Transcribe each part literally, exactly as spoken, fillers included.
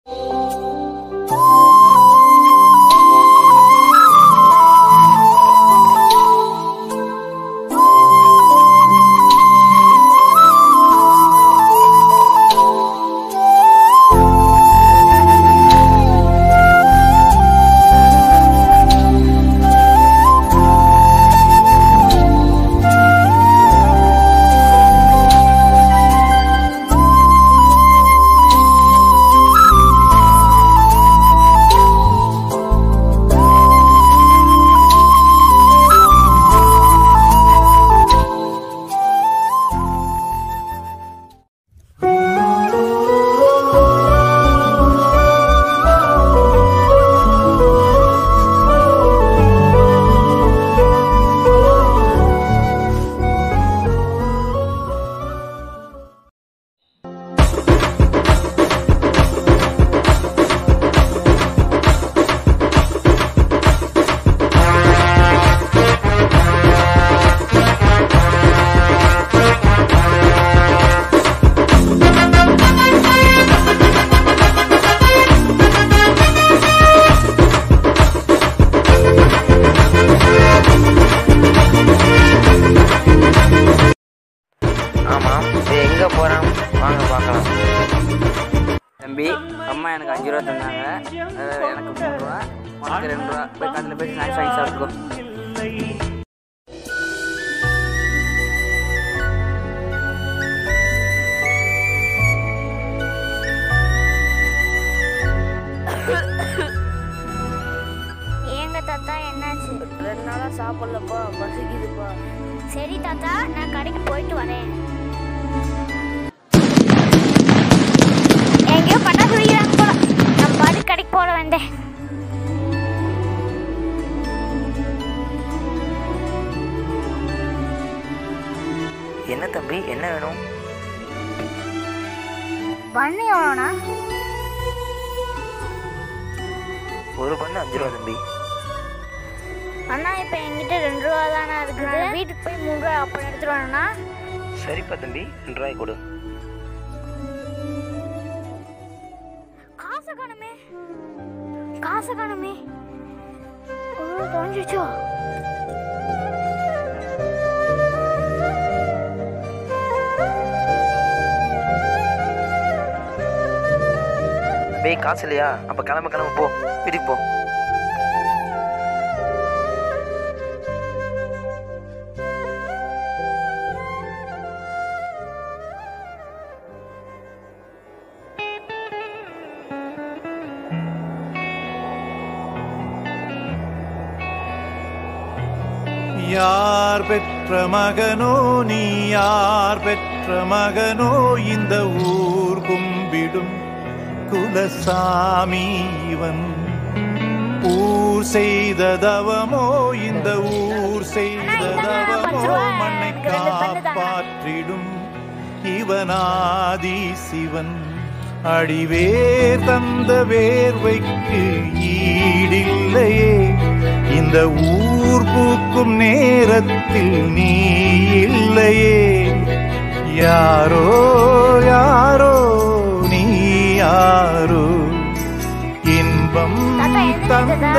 தம்பி அம்மா எனக்கு அஞ்சு ரூபா தந்தாங்க, எனக்கு மூணு ரூபா, உனக்கு ரெண்டு ரூபா. போய் கடையில் போய் ஸ்நாக்ஸ் வாங்கி சாப்பிட்டுக்கோ. ஏங்க தாத்தா என்னாச்சு? ரெண்டு நாளாக சாப்பிடலப்பா, பசிக்குதுப்பா. சரி தாத்தா, நான் கடைக்கு போயிட்டு வரேன். எங்கேயோ பண்ணா சொல்லிக்கிறாங்க போல, நம்ம பாட்டு கடைக்கு போட வேண்டேன். என்ன தம்பி, என்ன வேணும்? பண்ணு எவ்வளோண்ணா? ஒரு பண்ணு அஞ்சு ரூபா தம்பி. அண்ணா இப்போ என்கிட்ட ரெண்டு ரூபா தானே இருக்குது, வீட்டுக்கு போய் மூணு ரூபா அப்போ எடுத்துட்டு வரணும்ண்ணா. சரிப்பா தம்பி, ரெண்டு ரூபாய் கொடு. காசை காணுமே, காசை காணுமே, தொலைஞ்சிச்சோ? டேய் காசு இல்லையா? அப்ப கிளம்பு கிளம்பு, போ வீட்டுக்கு போ. யார் பெற்ற மகனோ நீ, யார் பெற்ற மகனோ இந்த ஊர் கும்பிடும் குலசாமி இவன். ஊர் செய்த தவமோ, இந்த ஊர் செய்த தவமோ, மண்ணை காப்பாற்றிடும் இவனாதி சிவன். அடிவேர் தந்த வேர்வைக்கு ஈடில்லையே, இந்த ஊர் பூக்கும் நேரத்தில் நீ இல்லையே. யாரோ யாரோ நீ யாரோ, இன்பம் தந்த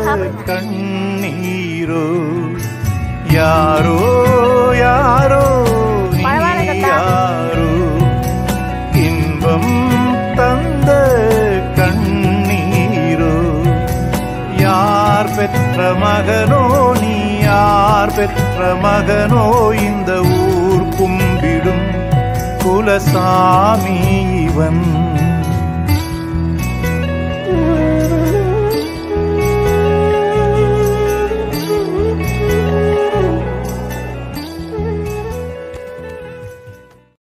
கண்ணீரோ. யாரோ யாரோ நீ யாரோ, இன்பம் தந்த கண்ணீரோ. யார் பெற்ற மகனோ நீ, யார் பெற்ற மகனோ இந்த ஊர் கும்பிடும் குலசாமி இவன்.